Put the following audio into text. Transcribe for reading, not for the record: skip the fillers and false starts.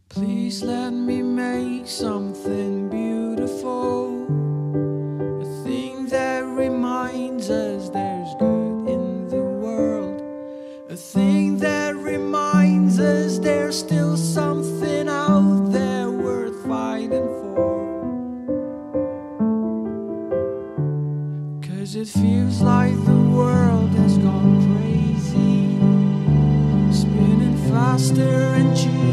Please let me make something beautiful, a thing that reminds us there's good in the world, a thing that reminds us there's still something out there worth fighting for. 'Cause it feels like the world has gone crazy, spinning faster and cheaper.